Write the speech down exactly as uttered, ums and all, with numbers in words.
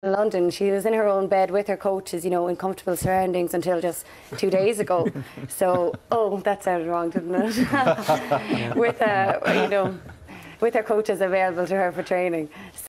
in London. She was in her own bed with her coaches, you know, in comfortable surroundings until just two days ago. So, oh, that sounded wrong, didn't it? with, uh, you know, with her coaches available to her for training.